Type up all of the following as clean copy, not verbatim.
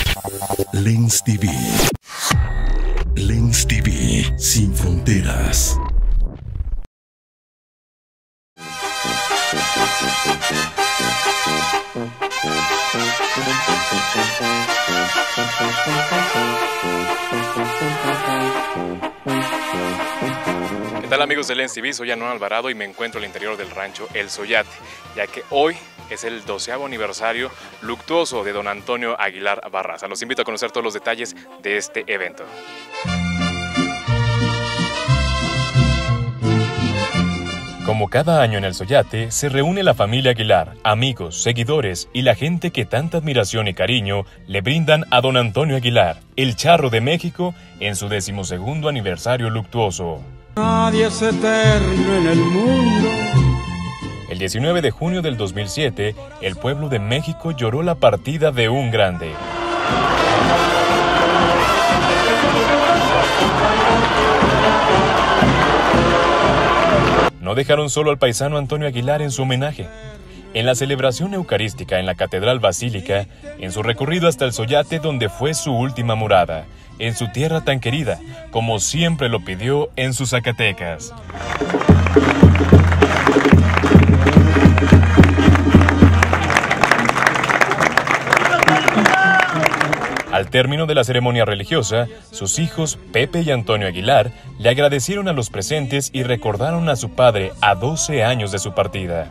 Lens TV. Lens TV, sin fronteras. ¿Qué tal, amigos de Lens TV? Soy Anual Alvarado y me encuentro al interior del rancho El Soyate, ya que hoy es el 12º aniversario luctuoso de don Antonio Aguilar Barraza. Los invito a conocer todos los detalles de este evento. Como cada año en El Soyate, se reúne la familia Aguilar, amigos, seguidores y la gente que tanta admiración y cariño le brindan a don Antonio Aguilar, el Charro de México, en su 12º aniversario luctuoso. Nadie es eterno en el mundo. El 19 de junio del 2007, el pueblo de México lloró la partida de un grande. No dejaron solo al paisano Antonio Aguilar en su homenaje. En la celebración eucarística en la Catedral Basílica, en su recorrido hasta El Soyate, donde fue su última morada, en su tierra tan querida, como siempre lo pidió en sus Zacatecas. Al término de la ceremonia religiosa, sus hijos, Pepe y Antonio Aguilar, le agradecieron a los presentes y recordaron a su padre a 12 años de su partida.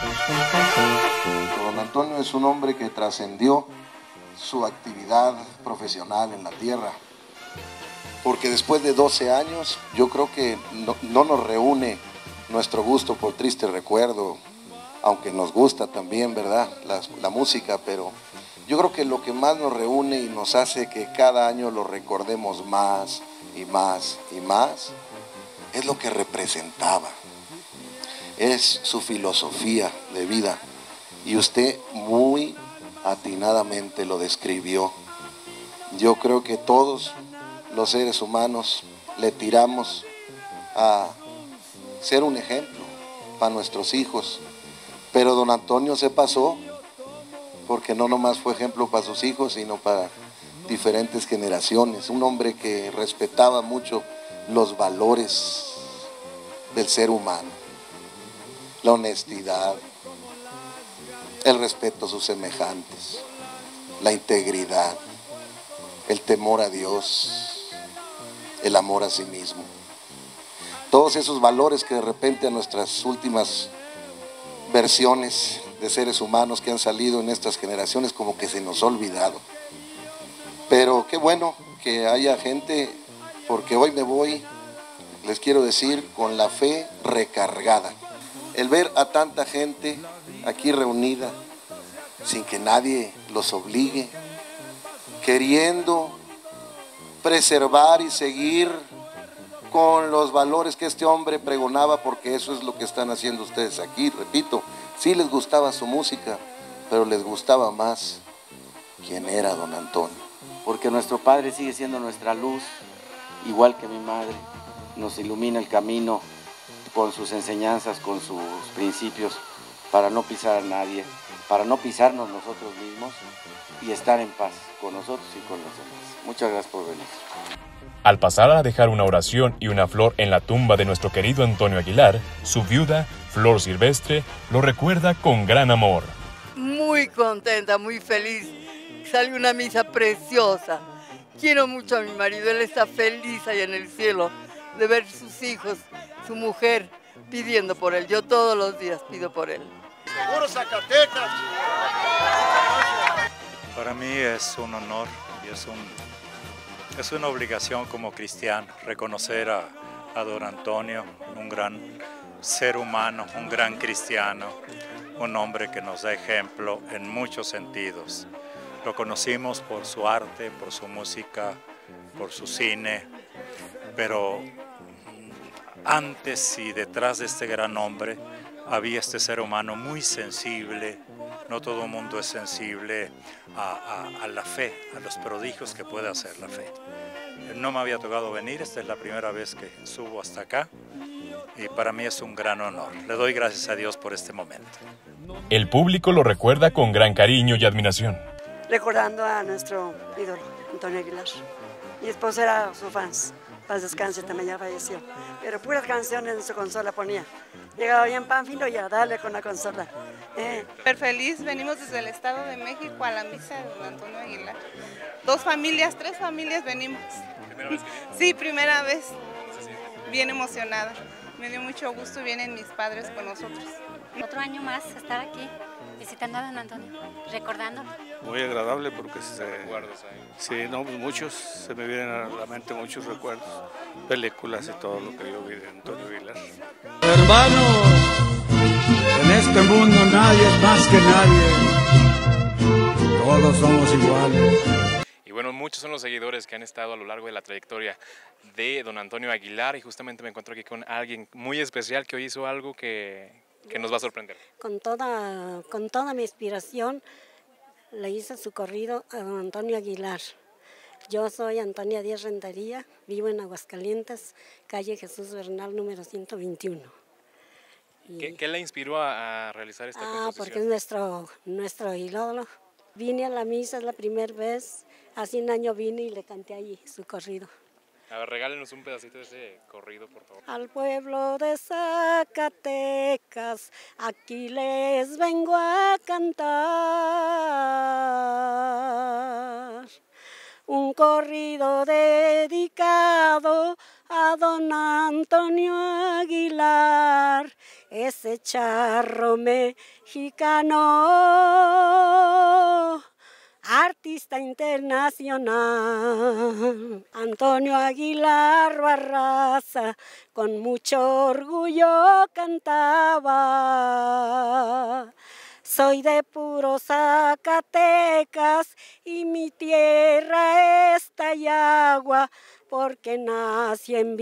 Don Antonio es un hombre que trascendió su actividad profesional en la tierra, porque después de 12 años, yo creo que no nos reúne nuestro gusto por triste recuerdo, aunque nos gusta también, ¿verdad?, la música, pero yo creo que lo que más nos reúne y nos hace que cada año lo recordemos más y más y más, es lo que representaba, es su filosofía de vida, y usted muy atinadamente lo describió. Yo creo que todos los seres humanos le tiramos a ser un ejemplo para nuestros hijos, pero don Antonio se pasó, porque no nomás fue ejemplo para sus hijos, sino para diferentes generaciones. Un hombre que respetaba mucho los valores del ser humano, la honestidad, el respeto a sus semejantes, la integridad, el temor a Dios, el amor a sí mismo. Todos esos valores que de repente a nuestras últimas versiones de seres humanos que han salido en estas generaciones como que se nos ha olvidado. Pero qué bueno que haya gente, porque hoy me voy, les quiero decir, con la fe recargada. El ver a tanta gente aquí reunida, sin que nadie los obligue, queriendo preservar y seguir con los valores que este hombre pregonaba, porque eso es lo que están haciendo ustedes aquí, repito. Sí les gustaba su música, pero les gustaba más quién era don Antonio. Porque nuestro padre sigue siendo nuestra luz, igual que mi madre, nos ilumina el camino con sus enseñanzas, con sus principios, para no pisar a nadie, para no pisarnos nosotros mismos y estar en paz con nosotros y con los demás. Muchas gracias por venir. Al pasar a dejar una oración y una flor en la tumba de nuestro querido Antonio Aguilar, su viuda, Flor Silvestre, lo recuerda con gran amor. Muy contenta, muy feliz. Salió una misa preciosa. Quiero mucho a mi marido, él está feliz allá en el cielo de ver sus hijos, su mujer pidiendo por él. Yo todos los días pido por él. ¡Seguro Zacatecas! Para mí es un honor y es una obligación como cristiano reconocer a don Antonio, un gran ser humano, un gran cristiano, un hombre que nos da ejemplo en muchos sentidos. Lo conocimos por su arte, por su música, por su cine, pero antes y detrás de este gran hombre había este ser humano muy sensible. No todo el mundo es sensible a la fe, a los prodigios que puede hacer la fe. No me había tocado venir, esta es la primera vez que subo hasta acá y para mí es un gran honor. Le doy gracias a Dios por este momento. El público lo recuerda con gran cariño y admiración. recordando a nuestro ídolo, Antonio Aguilar. Mi esposo era su fans, paz descanse, también ya falleció. Pero puras canciones en su consola ponía. Llegaba bien Pánfilo y a darle con la consola. Súper feliz, venimos desde el Estado de México a la misa de don Antonio Aguilar. 2 familias, 3 familias venimos. ¿Primera vez que viene? Sí, primera vez. ¿Cómo se siente? Bien emocionada. Me dio mucho gusto, vienen mis padres con nosotros. Otro año más estar aquí, visitando a don Antonio, recordándolo. Muy agradable porque ¿Recuerdos ahí? sí, no, pues muchos, se me vienen a la mente muchos recuerdos, películas y todo lo que yo vi de Antonio Aguilar. Hermanos, en este mundo nadie es más que nadie. Todos somos iguales. Y bueno, muchos son los seguidores que han estado a lo largo de la trayectoria de don Antonio Aguilar y justamente me encuentro aquí con alguien muy especial que hoy hizo algo que nos va a sorprender. Con toda mi inspiración le hice su corrido a don Antonio Aguilar. Yo soy Antonia Díaz Rentería, vivo en Aguascalientes, calle Jesús Bernal, número 121. ¿Qué le inspiró a realizar esta composición? Porque es nuestro ídolo. Vine a la misa, es la primera vez, hace un año vine y le canté allí su corrido. A ver, regálenos un pedacito de ese corrido, por favor. Al pueblo de Zacatecas, aquí les vengo a cantar. Un corrido dedicado a don Antonio Aguilar, ese charro mexicano, artista internacional. Antonio Aguilar Barraza con mucho orgullo cantaba. Soy de puro Zacatecas y mi tierra es Tayagua, porque nací en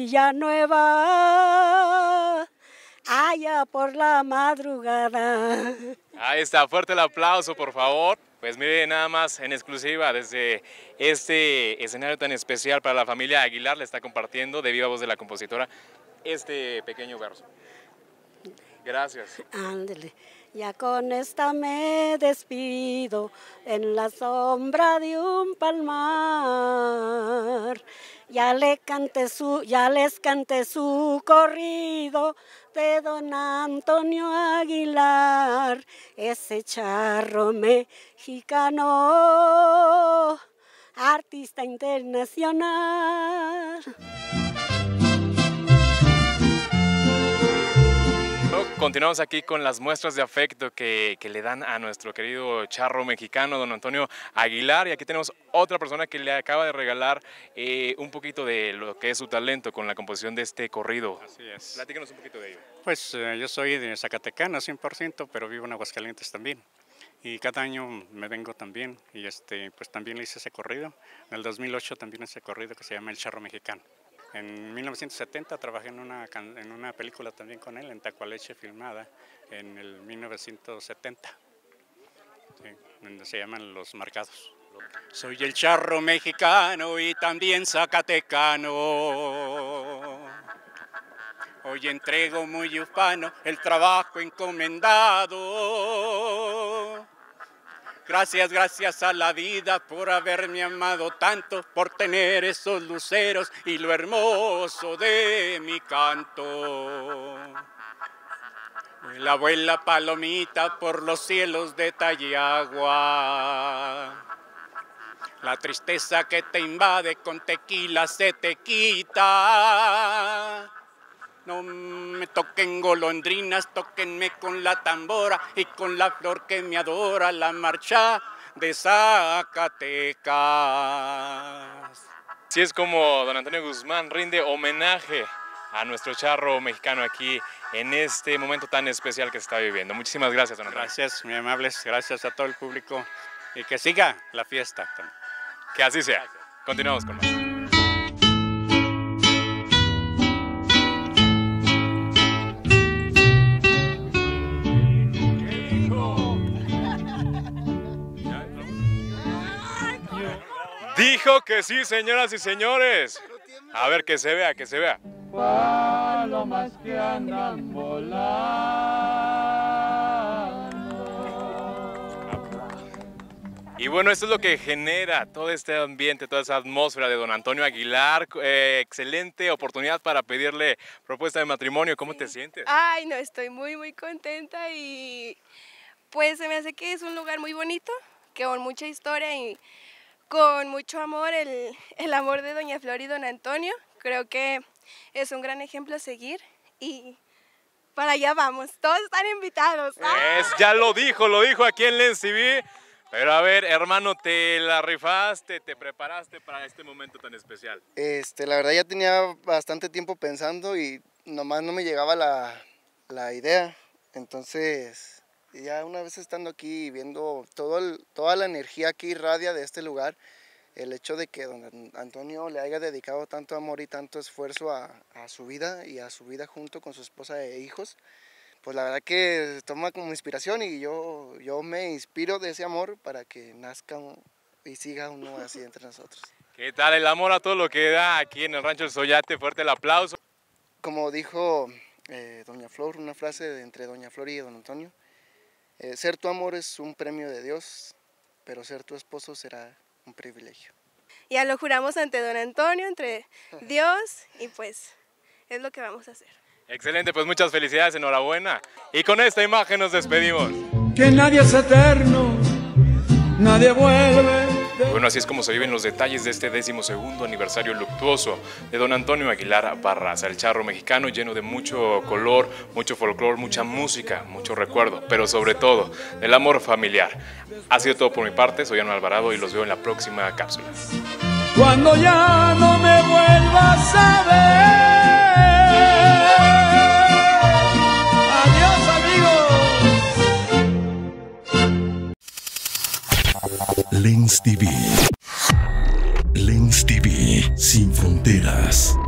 Villanueva, allá por la madrugada. Ahí está, fuerte el aplauso, por favor. Pues mire, nada más en exclusiva desde este escenario tan especial para la familia Aguilar, le está compartiendo de viva voz de la compositora este pequeño verso. Gracias. Ándele. Ya con esta me despido en la sombra de un palmar. Ya les canté su corrido de don Antonio Aguilar, ese charro mexicano, artista internacional. Continuamos aquí con las muestras de afecto que le dan a nuestro querido charro mexicano, don Antonio Aguilar. Y aquí tenemos otra persona que le acaba de regalar un poquito de lo que es su talento con la composición de este corrido. Así es. Platícanos un poquito de ello. Pues yo soy de Zacatecana 100%, pero vivo en Aguascalientes también. Y cada año me vengo también y pues también le hice ese corrido. En el 2008 también ese corrido que se llama El Charro Mexicano. En 1970 trabajé en una película también con él, en Tacualeche, filmada en el 1970, sí, donde se llaman Los Marcados. Soy el charro mexicano y también zacatecano. Hoy entrego muy ufano el trabajo encomendado. Gracias, gracias a la vida por haberme amado tanto, por tener esos luceros y lo hermoso de mi canto. La abuela palomita por los cielos de Tayagua. La tristeza que te invade con tequila se te quita. No me toquen golondrinas, tóquenme con la tambora y con la flor que me adora, la marcha de Zacatecas. Así es como don Antonio Guzmán rinde homenaje a nuestro charro mexicano aquí en este momento tan especial que se está viviendo. Muchísimas gracias, don Antonio. Gracias, muy amables, gracias a todo el público y que siga la fiesta. Que así sea. Continuamos con más. Dijo que sí, señoras y señores. A ver, que se vea, que se vea. Palomas que andan volando. Y Y bueno, esto es lo que genera todo este ambiente, toda esa atmósfera de don Antonio Aguilar. Excelente oportunidad para pedirle propuesta de matrimonio. ¿Cómo te sientes? Ay, no, estoy muy contenta y pues se me hace que es un lugar muy bonito, que con mucha historia y con mucho amor, el amor de doña Flor y don Antonio. Creo que es un gran ejemplo a seguir y para allá vamos, todos están invitados. Ya lo dijo aquí en Lens TV. Pero a ver, hermano, ¿te la rifaste, te preparaste para este momento tan especial? La verdad ya tenía bastante tiempo pensando y nomás no me llegaba la idea. Entonces, ya una vez estando aquí y viendo toda la energía que irradia de este lugar, el hecho de que don Antonio le haya dedicado tanto amor y tanto esfuerzo a su vida y a su vida junto con su esposa e hijos, pues la verdad que toma como inspiración y yo me inspiro de ese amor para que nazca y siga uno así entre nosotros. ¿Qué tal el amor a todo lo que da aquí en el Rancho El Soyate? Fuerte el aplauso. Como dijo doña Flor, una frase entre doña Flor y don Antonio, ser tu amor es un premio de Dios, pero ser tu esposo será un privilegio. Ya lo juramos ante don Antonio, entre Dios y pues es lo que vamos a hacer. Excelente, pues muchas felicidades, enhorabuena. Y con esta imagen nos despedimos. Que nadie es eterno, nadie vuelve. Bueno, así es como se viven los detalles de este 12º aniversario luctuoso de don Antonio Aguilar Barraza, el charro mexicano lleno de mucho color, mucho folclor, mucha música, mucho recuerdo, pero sobre todo del amor familiar. Ha sido todo por mi parte, soy Ano Alvarado y los veo en la próxima cápsula. Cuando ya no me vuelvas a ver. Adiós, amigos. Lens TV. Lens TV, sin fronteras.